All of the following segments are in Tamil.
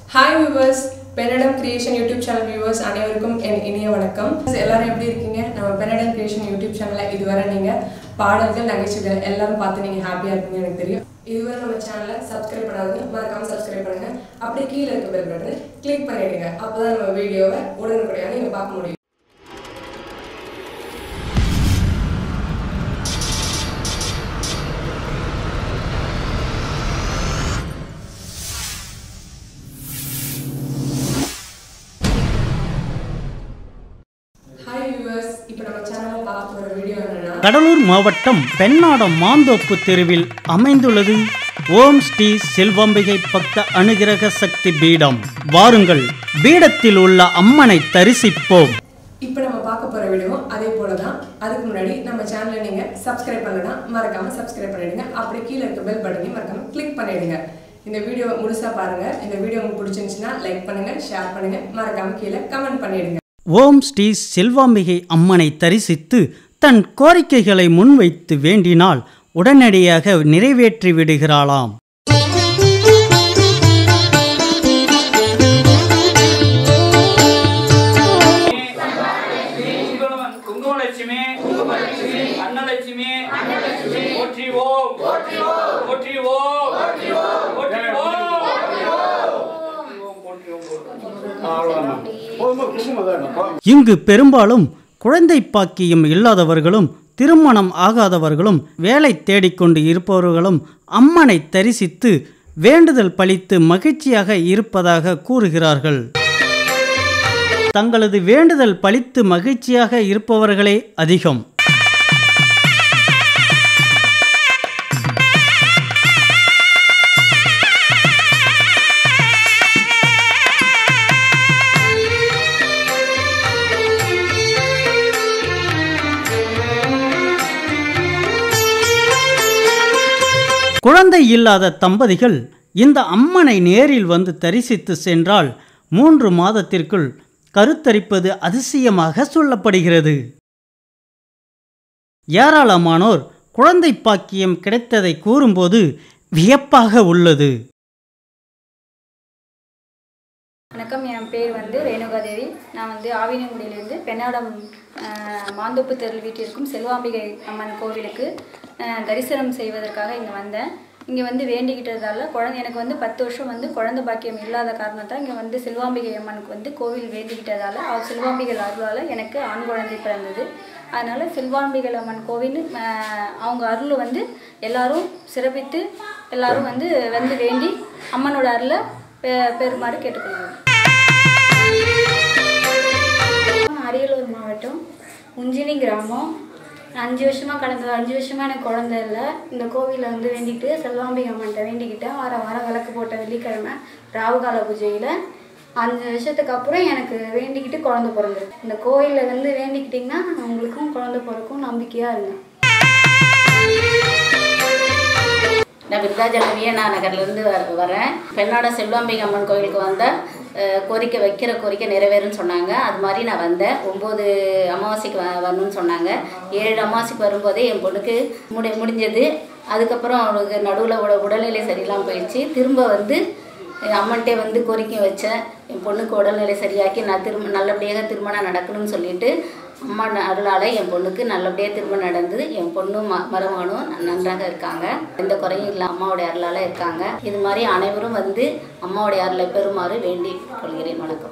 Hi viewers, Pennadam Creation YouTube channel viewers அனைவருக்கும் என் இனிய வணக்கம். எல்லாரும் எப்படி இருக்கீங்க? நம்ம Pennadam Creation YouTube channel இதுவரை நீங்க பாடல்கள் நகைச்சுவைகள் எல்லாரும் பார்த்து நீங்க ஹாப்பியா இருக்கீங்கன்னு எனக்கு தெரியும். இதுவரை நம்ம சேனலை சப்ஸ்கிரைப் பண்ணாதவங்க மறக்காம சப்ஸ்கிரைப் பண்ணுங்க. அப்படியே கீழ இருக்க பெல் பட்டனை கிளிக் பண்ணிடுங்க. அப்பதான் நம்ம வீடியோவை உடனுக்குடனே நீங்க பார்க்க முடியும். கடலூர் மாவட்டம் பெண்ணாடம் மாந்தோப்பு தெருவில் அமைந்துள்ளது ஓம் ஸ்ரீ செல்வாம்பிகை பக்த அனுகிரக சக்தி பீடம். வாருங்கள், பீடத்தில் உள்ள அம்மனை தரிசிப்போம். இப்போ நம்ம பார்க்க போற வீடியோ அதே போல தான். அதுக்கு முன்னாடி நம்ம சேனலை நீங்க சப்ஸ்கிரைப் பண்ணலனா மறக்காம சப்ஸ்கிரைப் பண்ணிடுங்க. அப்படியே கீழ இருக்க பெல் பட்டனை மறக்காம கிளிக் பண்ணிடுங்க. இந்த வீடியோவை முழுசா பாருங்க. இந்த வீடியோ உங்களுக்கு பிடிச்சிருந்துச்சுன்னா லைக் பண்ணுங்க, ஷேர் பண்ணுங்க, மறக்காம கீழ கமெண்ட் பண்ணிடுங்க. ஓம் ஸ்ரீ செல்வாம்பிகை அம்மனை தரிசித்து தன் கோரிக்கைகளை முன்வைத்து வேண்டினால் உடனடியாக நிறைவேற்றி விடுகிறாளாம். இங்கு பெரும்பாலும் குழந்தை பாக்கியம் இல்லாதவர்களும் திருமணம் ஆகாதவர்களும் வேலை தேடிக்கொண்டு இருப்பவர்களும் அம்மனை தரிசித்து வேண்டுதல் பலித்து மகிழ்ச்சியாக இருப்பதாக கூறுகிறார்கள். தங்களது வேண்டுதல் பலித்து மகிழ்ச்சியாக இருப்பவர்களே அதிகம். குழந்தை இல்லாத தம்பதிகள் இந்த அம்மனை நேரில் வந்து தரிசித்து சென்றால் 3 மாதத்திற்குள் கருத்தரிப்பது அதிசயமாக சொல்லப்படுகிறது. ஏராளமானோர் குழந்தை பாக்கியம் கிடைத்ததை கூறும்போது வியப்பாக உள்ளது. வணக்கம், என் பேர் ரேணுகாதேவி. நான் ஆவினங்குடியிலிருந்து பெண்ணாடம் மாந்தோப்பு தெரு வீட்டிற்கும் செல்வாம்பிகை அம்மன் கோவிலுக்கு தரிசனம் செய்வதற்காக இங்கே வந்தேன். இங்கே வேண்டிக்கிட்டதால எனக்கு 10 வருஷம் குழந்தை பாக்கியம் இல்லாத காரணத்தால் இங்கே செல்வாம்பிகை அம்மனுக்கு கோவில் வேண்டிக்கிட்டதால செல்வாம்பிகை அருளால் எனக்கு ஆண் குழந்தை பிறந்தது. அதனால் செல்வாம்பிகை அம்மன் கோவில் அவங்க அருள் எல்லாரும் சிறப்பித்து எல்லாரும் வேண்டி அம்மனோட அருளை பெருமாறு கேட்டுக்கொள்கிறோம். அரியலூர் மாவட்டம் உஞ்சினி கிராமம். 5 வருஷமாக எனக்கு குழந்தை இல்லை. இந்த கோவிலில் வேண்டிட்டு செல்வாம்பிகை அம்மன்கிட்ட வேண்டிக்கிட்டேன். வாரம் விளக்கு போட்ட வெள்ளிக்கிழமை ராவுகால பூஜையில் 5 வருஷத்துக்கு அப்புறம் எனக்கு வேண்டிக்கிட்டு குழந்தை பிறந்திருக்கு. இந்த கோவிலில் வேண்டிக்கிட்டிங்கன்னா உங்களுக்கும் குழந்தை பிறக்கும், நம்பிக்கையாக இருங்க. நான் விருதாச்சலம் வியனா நகர்லேருந்து வரேன். பெண்ணாடம் செல்வாம்பிகை அம்மன் கோவிலுக்கு வந்தால் கோரிக்கை நிறைவேறுன்னு சொன்னாங்க. அது மாதிரி நான் வந்தேன். 9 அமாவாசைக்கு வரணும்னு சொன்னாங்க. 7 அமாவாசைக்கு வரும்போதே என் பொண்ணுக்கு முடிஞ்சது. அதுக்கப்புறம் அவளுக்கு நடுவில் உடல்நிலை சரியில்லாமல் போயிடுச்சு. திரும்ப அம்மன்கிட்டே கோரிக்கை வச்சேன். என் பொண்ணுக்கு உடல்நிலை சரியாக்கி நான் நல்லபடியாக திருமணம் நடக்கணும்னு சொல்லிட்டு அம்மா அருளால் என் பொண்ணுக்கு நல்லபடியாக திருமணம் நடந்தது. என் பொண்ணும் மருமகனும் நன்றாக இருக்காங்க. எந்த குறையும் இல்லை, அம்மாவுடைய அருளால் இருக்காங்க. இது மாதிரி அனைவரும் அம்மாவுடைய அருளை பெறுமாறு வேண்டி கொள்கிறேன். வணக்கம்.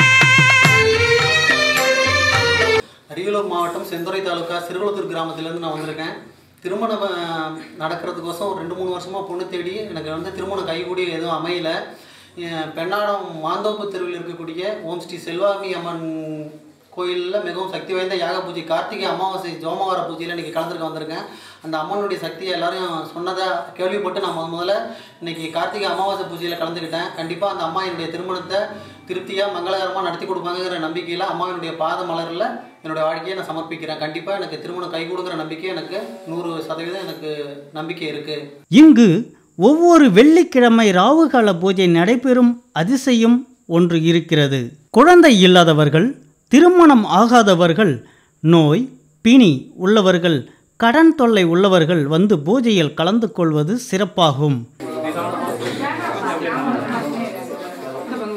அரியலூர் மாவட்டம் செந்துறை தாலுக்கா சிறுகுளத்தூர் கிராமத்திலேருந்து நான் வந்திருக்கேன். திருமணம் நடக்கிறதுக்கோசம் ஒரு 2-3 வருஷமாக பொண்ணு தேடி எனக்கு திருமணம் கைகூடி எதுவும் அமையலை. பெண்ணாடம் மாந்தோப்பு தெருவில் இருக்கக்கூடிய ஓம் ஸ்ரீ செல்வாமி அம்மன் கோயிலில் மிகவும் சக்தி வாய்ந்த யாக பூஜை கார்த்திகை அமாவாசை ஜோமவார பூஜையில் இன்றைக்கி கலந்துருக்க வந்திருக்கேன். அந்த அம்மனுடைய சக்தியை எல்லாரும் சொன்னதாக கேள்விப்பட்டு நான் முதல்ல இன்றைக்கி கார்த்திகை அமாவாசை பூஜையில் கலந்துக்கிட்டேன். கண்டிப்பாக அந்த அம்மா என்னுடைய திருமணத்தை திருப்தியாக மங்களகரமாக நடத்தி கொடுப்பாங்கிற நம்பிக்கையில் அம்மாவினுடைய பாத மலரில் என்னுடைய வாழ்க்கையை நான் சமர்ப்பிக்கிறேன். கண்டிப்பாக எனக்கு திருமணம் கைகூடுங்கிற நம்பிக்கை எனக்கு 100% எனக்கு நம்பிக்கை இருக்குது. இங்கு ஒவ்வொரு வெள்ளிக்கிழமை ராவுகால பூஜை நடைபெறும் அதிசயம் ஒன்று இருக்கிறது. குழந்தை இல்லாதவர்கள், திருமணம் ஆகாதவர்கள், நோய் பிணி உள்ளவர்கள், கடன் தொல்லை உள்ளவர்கள் பூஜையில் கலந்து கொள்வது சிறப்பாகும்.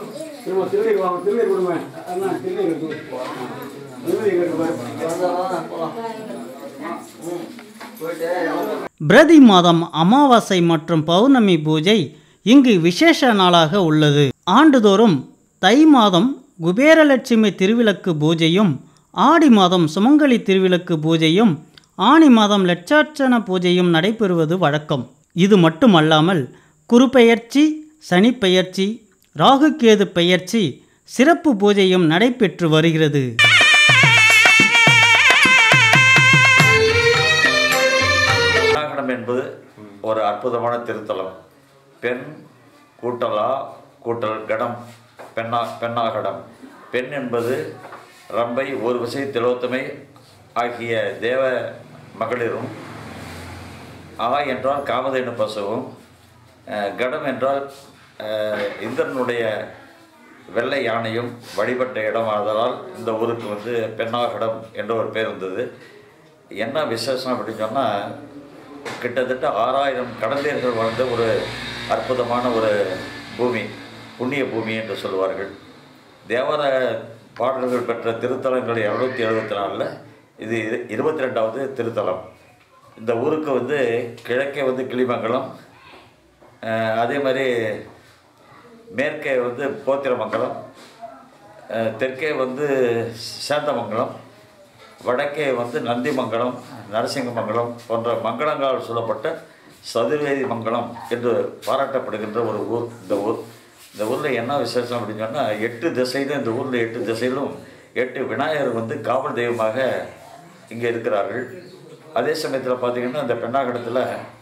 பிரதி மாதம் அமாவாசை மற்றும் பௌர்ணமி பூஜை இங்கு விசேஷ நாளாக உள்ளது. ஆண்டுதோறும் தை மாதம் குபேரலட்சுமி திருவிளக்கு பூஜையும், ஆடி மாதம் சுமங்கலி திருவிளக்கு பூஜையும், ஆனி மாதம் லட்சார்ச்சன பூஜையும் நடைபெறுவது வழக்கம். இது மட்டுமல்லாமல் குருபெயர்ச்சி, சனிப்பெயர்ச்சி, ராகுகேது பெயர்ச்சி சிறப்பு பூஜையும் நடைபெற்று வருகிறது. யழகனம் என்பது ஒரு அற்புதமான திருத்தலம். பெண் கூட்டலா கூட்டல் கடம் பெண்ணாகடம். பெண் என்பது ரம்பை, ஒரு விசை, திலோத்தமை ஆகிய தேவ மகளிரும், என்றால் காமதேனு பசுவும், கடம் என்றால் இந்திரனுடைய வெள்ளை யானையும் வழிபட்ட இடம். ஆதலால் இந்த ஊருக்கு பெண்ணாகடம் என்ற ஒரு பேர் இருந்தது. என்ன விசேஷம் அப்படின்னு சொன்னால், கிட்டத்தட்ட 6000 கடந்தேர்கள் வாழ்ந்த ஒரு அற்புதமான ஒரு பூமி, புண்ணிய பூமி என்று சொல்வார்கள். தேவர பாடல்கள் பெற்ற திருத்தலங்கள் 274ல் இது 22வது திருத்தலம். இந்த ஊருக்கு கிழக்கே கிளிமங்கலம், அதே மாதிரி மேற்கே போத்திரமங்கலம், தெற்கே சேந்தமங்கலம், வடக்கே நந்திமங்கலம், நரசிங்கமங்கலம் போன்ற மங்களங்களால் சொல்லப்பட்ட சதுர்வேதி மங்கலம் என்று பாராட்டப்படுகின்ற ஒரு ஊர் இந்த ஊர். இந்த ஊரில் என்ன விசேஷம் அப்படின்னு சொன்னால், 8 திசையிலும், இந்த ஊரில் 8 திசையிலும் 8 விநாயகர் காவல் தெய்வமாக இங்கே இருக்கிறார்கள். அதே சமயத்தில் பார்த்திங்கன்னா, இந்த பெண்ணாகடத்தில்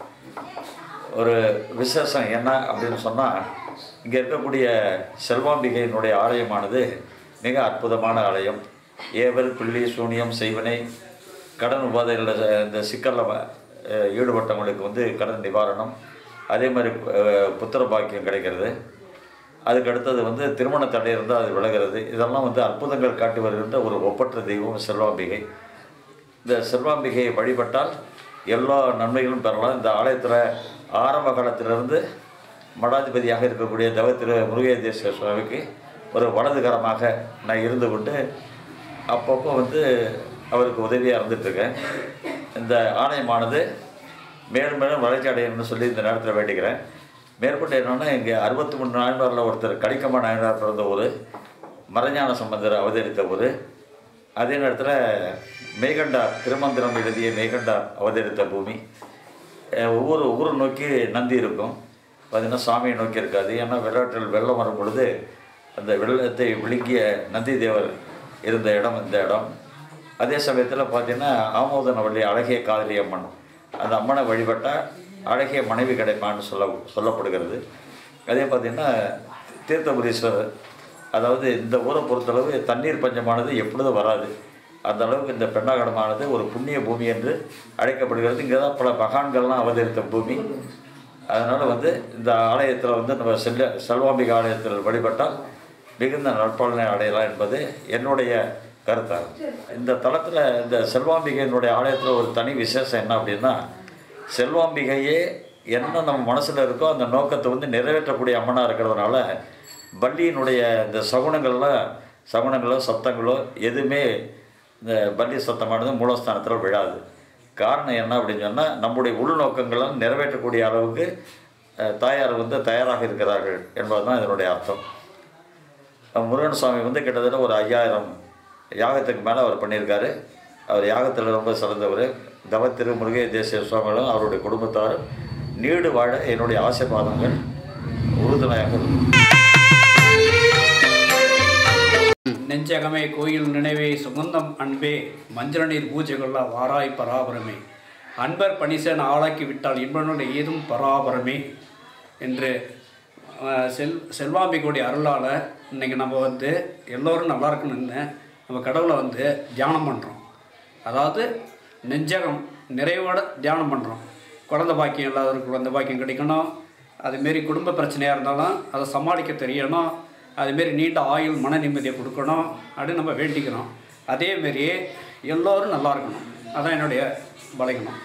ஒரு விசேஷம் என்ன அப்படின்னு சொன்னால், இங்கே இருக்கக்கூடிய செல்வாம்பிகையினுடைய ஆலயமானது மிக அற்புதமான ஆலயம். ஏவல், பிள்ளி, சூனியம், செய்வனை, கடன் உபாதைகளில் இந்த சிக்கலில் ஈடுபட்டவங்களுக்கு கடன் நிவாரணம், அதே மாதிரி புத்திர பாக்கியம் கிடைக்கிறது. அதுக்கு அடுத்தது திருமண தடை இருந்தால் அது விலகிறது. இதெல்லாம் அற்புதங்கள் காட்டி வருகின்ற ஒரு ஒப்பற்ற தெய்வம் செல்வாம்பிகை. இந்த செல்வாம்பிகையை வழிபட்டால் எல்லா நன்மைகளும் பெறலாம். இந்த ஆலயத்தில் ஆரம்ப காலத்திலிருந்து மடாதிபதியாக இருக்கக்கூடிய திரு முருகேதேஸ்வர சுவாமிக்கு ஒரு வலதுகரமாக நான் இருந்து கொண்டு அப்பப்போ அவருக்கு உதவியாக இருந்துகிட்ருக்கேன். இந்த ஆலயமானது மேலும் மேலும் வளர்ச்சி அடையணும்னு சொல்லி இந்த நேரத்தில் வேண்டிக்கிறேன். மேற்கொண்டு என்னென்னா, இங்கே 63 நாயன்மாரில் ஒருத்தர் கடிக்கம்மா நாயனார் பிறந்த ஊர், மறைஞான சம்பந்தர் அவதரித்த ஊர். அதே நேரத்தில் மெய்கண்டார், திருமந்திரம் எழுதிய மெய்கண்டார் அவதரித்த பூமி. ஒவ்வொரு ஊரை நோக்கி நந்தி இருக்கும், பார்த்திங்கன்னா சாமியை நோக்கி இருக்காது. ஏன்னா வெள்ளாற்றில் வெள்ளம் வரும் பொழுது அந்த வெள்ளத்தை விழுங்கிய நந்தி தேவர் இருந்த இடம் இந்த இடம். அதே சமயத்தில் பார்த்திங்கன்னா ஆமோதனவள்ளி அழகிய காதலி அம்மன், அந்த அம்மனை வழிபட்டால் அழகிய மனைவி கிடைப்பான்னு சொல்லப்படுகிறது. அதே பார்த்திங்கன்னா தீர்த்தபுரீஸ்வரர், அதாவது இந்த ஊரை பொறுத்தளவு தண்ணீர் பஞ்சமானது எப்பொழுதும் வராது. அந்த அளவுக்கு இந்த பெண்ணாகடமானது ஒரு புண்ணிய பூமி என்று அழைக்கப்படுகிறது. இங்கே தான் பல மகான்கள்லாம் அவதரித்த பூமி. அதனால் இந்த ஆலயத்தில் நம்ம செல்வாம்பிகை ஆலயத்தில் வழிபட்டால் மிகுந்த நற்பலனை அடையலாம் என்பது என்னுடைய கருத்தாகும். இந்த தளத்தில் இந்த செல்வாம்பிகையினுடைய ஆலயத்தில் ஒரு தனி விசேஷம் என்ன அப்படின்னா, செல்வாம்பிகையே என்ன நம்ம மனசில் இருக்கோ அந்த நோக்கத்தை நிறைவேற்றக்கூடிய அம்மனாக இருக்கிறதுனால பள்ளியினுடைய இந்த சகுனங்களோ சத்தங்களோ எதுவுமே இந்த பள்ளி சத்தமானது மூலஸ்தானத்தில் விழாது. காரணம் என்ன அப்படின்னு சொன்னால், நம்முடைய உள்நோக்கங்களும் நிறைவேற்றக்கூடிய அளவுக்கு தாயார் தயாராக இருக்கிறார்கள் என்பது தான் இதனுடைய அர்த்தம். முருகன் சுவாமி கிட்டத்தட்ட ஒரு 5000 யாகத்துக்கு மேலே அவர் பண்ணியிருக்காரு. அவர் யாகத்தில் ரொம்ப சிறந்தவர். திரு முருகேதேஸ்வர சுவாமிகளும் அவருடைய குடும்பத்தாரும் நீடு வாழ என்னுடைய ஆசீர்வாதங்கள் உறுதுணையாக இருக்கும். நெஞ்சகமே கோயில் நினைவே சுகந்தம் அன்பே மஞ்சள் நீர் பூஜைகொள்ள வாராய் பராபரமே அன்பர் பணிசன் ஆளாக்கி விட்டால் இன்பனுடைய ஏதும் பராபரமே என்று செல்வாம்பிகையுடைய அருளால் இன்றைக்கி நம்ம எல்லோரும் நல்லா இருக்கணும்னு நம்ம கடவுளை தியானம் பண்ணுறோம். அதாவது நெஞ்சகம் நிறைவோட தியானம் பண்ணுறோம். குழந்தை பாக்கியம் இல்லாதவருக்கு குழந்தை பாக்கியம் கிடைக்கணும். அதுமாரி குடும்ப பிரச்சனையாக இருந்தாலும் அதை சமாளிக்க தெரியணும். அதுமாரி நீண்ட ஆயுள் மன நிம்மதியை கொடுக்கணும் அப்படின்னு நம்ம வேண்டிக்கிறோம். அதேமாரி எல்லோரும் நல்லா இருக்கணும். அதான் என்னுடைய பலகீனம்.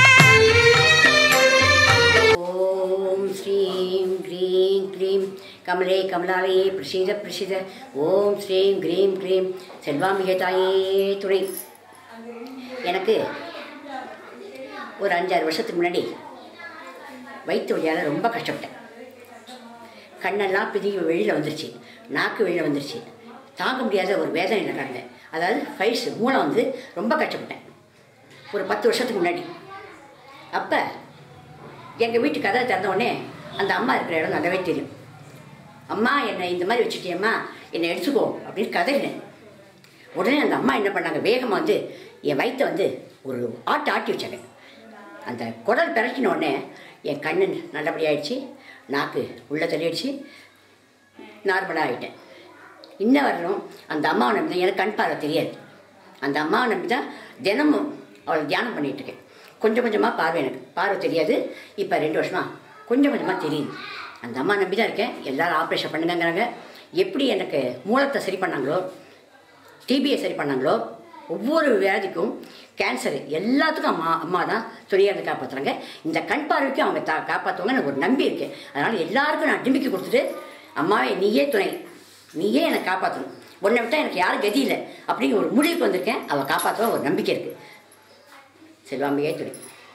ஓம் ஸ்ரீம் க்ரீம் க்ரீம் கமலே கமலாலயே பிரசீத பிரசீத ஓம் ஸ்ரீம் க்ரீம் க்ரீம் செல்வாம்பிகை தாயே துணை. எனக்கு ஒரு 5-6 வருஷத்துக்கு முன்னாடி வயிற்று வலியால் ரொம்ப கஷ்டப்பட்டேன். கண்ணெல்லாம் பிதுங்கி வெளியில் வந்துருச்சு, நாக்கு வெளியில் வந்துருச்சு, தாங்க முடியாத ஒரு வேதனையில் கடந்தேன். அதாவது ஃபைல்ஸ் மூளை வந்து ரொம்ப கஷ்டப்பட்டேன் ஒரு 10 வருஷத்துக்கு முன்னாடி. அப்போ எங்கள் வீட்டு கதை திறந்தவுடனே அந்த அம்மா இருக்கிற இடம் நல்லாவே தெரியும். அம்மா என்னை இந்த மாதிரி வச்சுட்டியம்மா, என்னை எடுத்துக்கோ அப்படின்னு கதையினேன். உடனே அந்த அம்மா என்ன பண்ணாங்க, வேகமாக வந்து என் வயிற்றை வந்து ஒரு ஆட்டி வச்சாங்க. அந்த குடல் பிறக்கின உடனே என் கண்ணு நல்லபடியாகிடுச்சு, நாக்கு உள்ளே தள்ளிடுச்சு, நார்மலாக ஆகிட்டேன். இன்ன வரலும் அந்த அம்மாவை நம்பி தான், எனக்கு கண் பார்வை தெரியாது, அந்த அம்மாவை நம்பி தான் தினமும் அவளை தியானம் பண்ணிகிட்ருக்கேன். கொஞ்சம் கொஞ்சமாக எனக்கு பார்வை தெரியாது, இப்போ 2 வருஷமாக கொஞ்சம் கொஞ்சமாக தெரியுது. அந்த அம்மா நம்பி தான் இருக்கேன். எல்லோரும் ஆப்ரேஷன் பண்ணுங்கிறாங்க. எப்படி எனக்கு மூலத்தை சரி பண்ணாங்களோ, டிபியை சரி பண்ணாங்களோ, ஒவ்வொரு வியாதிக்கும் கேன்சரு எல்லாத்துக்கும் அம்மா தான் துணியாக காப்பாற்றுறாங்க. இந்த கண் பார்வைக்கும் அவங்க காப்பாற்றுவாங்க எனக்கு ஒரு நம்பி இருக்குது. அதனால் எல்லாருக்கும் நான் நம்பிக்கை கொடுத்துட்டு, அம்மாவே நீயே துணை, நீயே என்னை காப்பாற்றணும், உன்னை விட்டால் எனக்கு யாரும் கதி இல்லை அப்படிங்கிற ஒரு முடிவுக்கு வந்திருக்கேன். அவள் காப்பாற்றுவா ஒரு நம்பிக்கை இருக்குது. செல்வாம்பிகை துணை.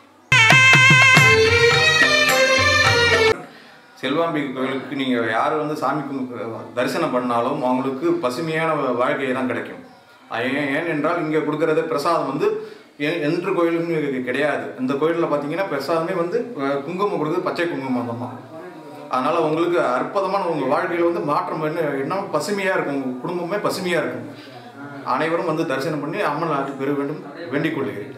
செல்வாம்பிகை கோயிலுக்கு நீங்கள் யார் வந்து சாமி தரிசனம் பண்ணாலும் அவங்களுக்கு பசுமையான வாழ்க்கை தான் கிடைக்கும். ஏனென்றால் இங்கே கொடுக்கறது பிரசாதம் வந்து எந்த கோயிலும் கிடையாது. இந்த கோயிலில் பார்த்தீங்கன்னா பிரசாதமே வந்து குங்குமம் கொடுக்குறது பச்சை குங்குமம் தான். அதனால் உங்களுக்கு அற்புதமான உங்கள் வாழ்க்கையில் வந்து மாற்றம் என்ன பசுமையாக இருக்கும், உங்கள் குடும்பமே பசுமையாக இருக்கும். அனைவரும் வந்து தரிசனம் பண்ணி அம்மன் நாட்டு பெற வேண்டும் வேண்டிக் கொள்கிறேன்.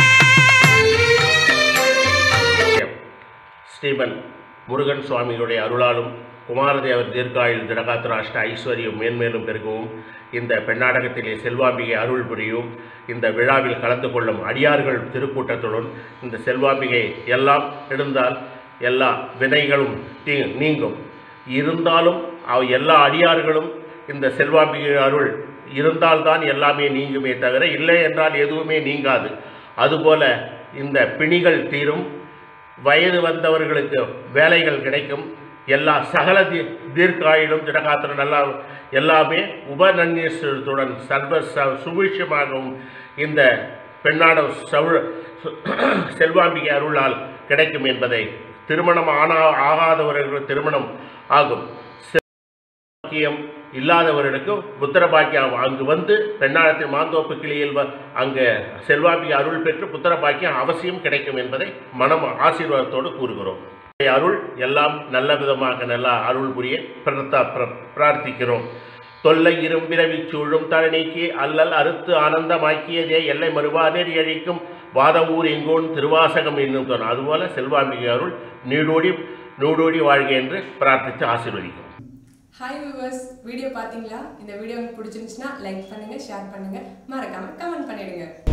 ஸ்ரீமன் முருகன் சுவாமிகளுடைய அருளாலும் குமாரதேவர் தீர்க்காயுள் திடகாத்திராஷ்ட ஐஸ்வர்யம் மேன்மேலும் பெருகவும் இந்த பெண்ணாடகத்திலே செல்வாம்பிகை அருள் புரியும். இந்த விழாவில் கலந்து கொள்ளும் அடியார்கள் திருக்கூட்டத்துடன் இந்த செல்வாம்பிகை எல்லாம் இருந்தால் எல்லா வினைகளும் நீங்கும். இருந்தாலும் எல்லா அடியார்களும் இந்த செல்வாம்பிகை அருள் இருந்தால்தான் எல்லாமே நீங்குமே தவிர இல்லை என்றால் எதுவுமே நீங்காது. அதுபோல இந்த பிணிகள் தீரும், வயது வந்தவர்களுக்கு வேலைகள் கிடைக்கும், எல்லா சகல தீர்க்காயிலும் திடகாத்திரம் எல்லாமே உபநன்யத்துடன் சர்வ சுபிட்சமாகவும் இந்த பெண்ணாட செல்வாம்பிகை அருளால் கிடைக்கும் என்பதை, திருமணம் ஆகாதவர்களுக்கு திருமணம் ஆகும், பாக்கியம் இல்லாதவர்களுக்கு புத்திர பாக்கியம் அங்கு வந்து பெண்ணாடத்தின் மாந்தோப்பு கிளியில் அங்கே செல்வாம்பிகை அருள் பெற்று புத்திர பாக்கியம் அவசியம் கிடைக்கும் என்பதை மனம் ஆசீர்வாதத்தோடு கூறுகிறோம். அருள் எல்லாம் நல்ல விதமாக நல்லா அருள் புரிய பிரார்த்திக்கிறோம். தொல்லை இரும்பிரவி சூழும் தழநீக்கி அல்லல் அறுத்து ஆனந்தமாக்கியதே எல்லை மறுவா நெறி அழிக்கும் வாதவூர் எங்கோன் திருவாசகம் என்னும் சொன்ன அதுபோல செல்வாம்பிகை அருள் நீடோடி வாழ்க என்று பிரார்த்தித்து ஆசீர்வதிக்கும். ஹாய் வியூவர்ஸ், வீடியோ பார்த்தீங்களா? இந்த வீடியோ உங்களுக்கு பிடிச்சிருந்துச்சுன்னா லைக் பண்ணுங்கள், ஷேர் பண்ணுங்கள், மறக்காமல் கமெண்ட் பண்ணிடுங்க.